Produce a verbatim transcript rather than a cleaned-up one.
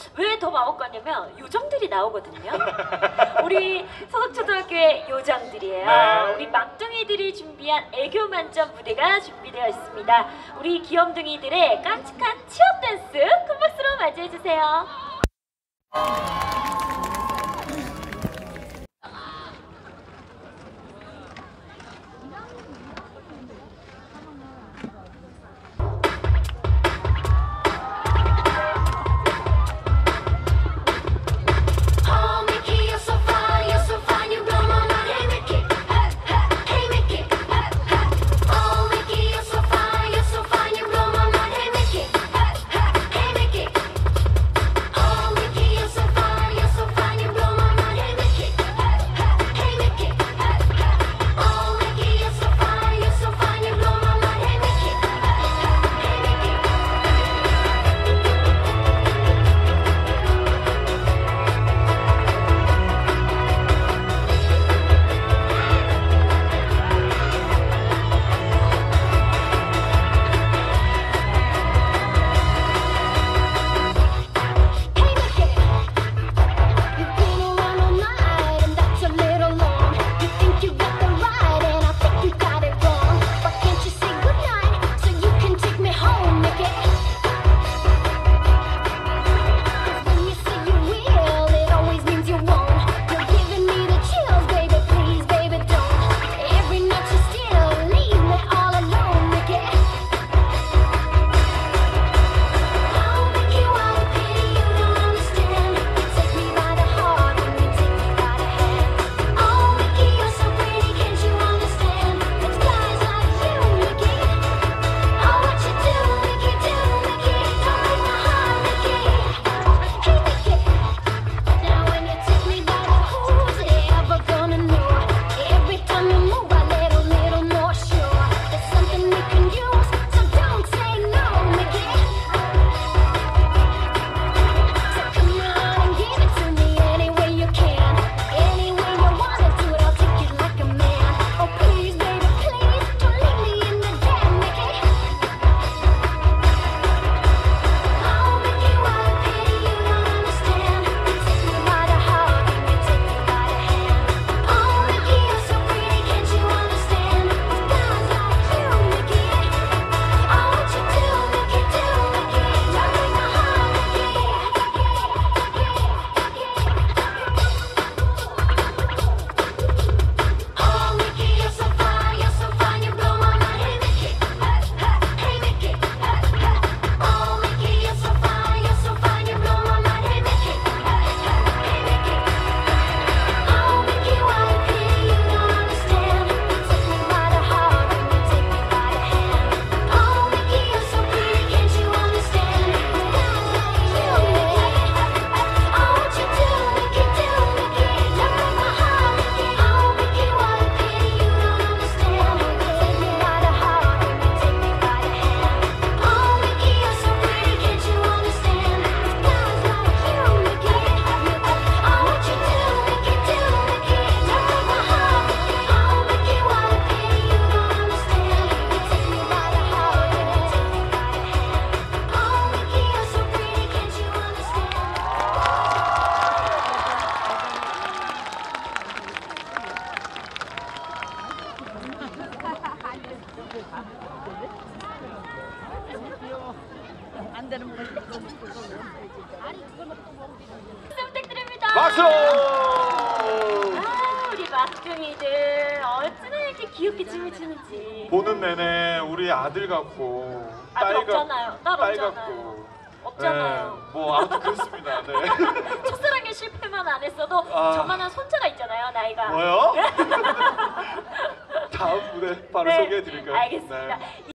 왜 더 마법 같냐면 요정들이 나오거든요. 우리 서석초등학교의 요정들이에요. 네. 우리 막둥이들이 준비한 애교 만점 무대가 준비되어 있습니다. 우리 귀염둥이들의 깜찍한 취업 댄스 큰 박수로 맞이해 주세요. 안 되는 거 박수 부탁드립니다. 박수! 아, 우리 막둥이들 어찌나 이렇게 귀엽게 춤을 추는지. 보는 내내 우리 아들 같고 아들 딸 없잖아요. 같고 딸 딸 없잖아요. 같고 없잖아요. 네, 뭐 아무튼 그렇습니다. 네. 첫사랑에 실패만 안 했어도 아. 저만한 손자가 있잖아요, 나이가. 뭐요? 다음 무대 바로 네, 소개해 드릴까요? 알겠습니다.